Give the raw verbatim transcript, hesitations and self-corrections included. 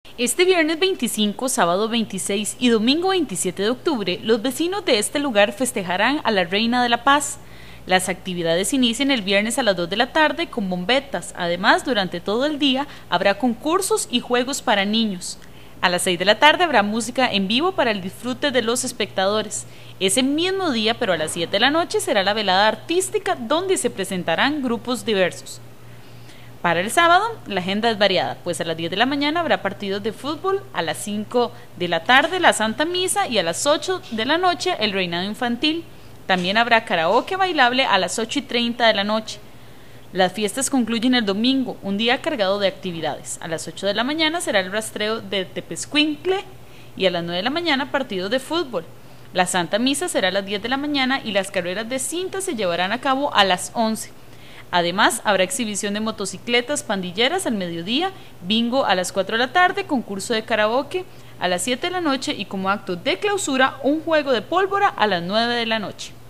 Este viernes veinticinco, sábado veintiséis y domingo veintisiete de octubre, los vecinos de este lugar festejarán a la Reina de la Paz. Las actividades inician el viernes a las dos de la tarde con bombetas. Además, durante todo el día habrá concursos y juegos para niños. A las seis de la tarde habrá música en vivo para el disfrute de los espectadores. Ese mismo día, pero a las siete de la noche, será la velada artística donde se presentarán grupos diversos. Para el sábado, la agenda es variada, pues a las diez de la mañana habrá partidos de fútbol, a las cinco de la tarde la Santa Misa y a las ocho de la noche el reinado infantil. También habrá karaoke bailable a las ocho y treinta de la noche. Las fiestas concluyen el domingo, un día cargado de actividades. A las ocho de la mañana será el rastreo de Tepezcuintle y a las nueve de la mañana partidos de fútbol. La Santa Misa será a las diez de la mañana y las carreras de cinta se llevarán a cabo a las once. Además, habrá exhibición de motocicletas pandilleras al mediodía, bingo a las cuatro de la tarde, concurso de karaoke a las siete de la noche y como acto de clausura, un juego de pólvora a las nueve de la noche.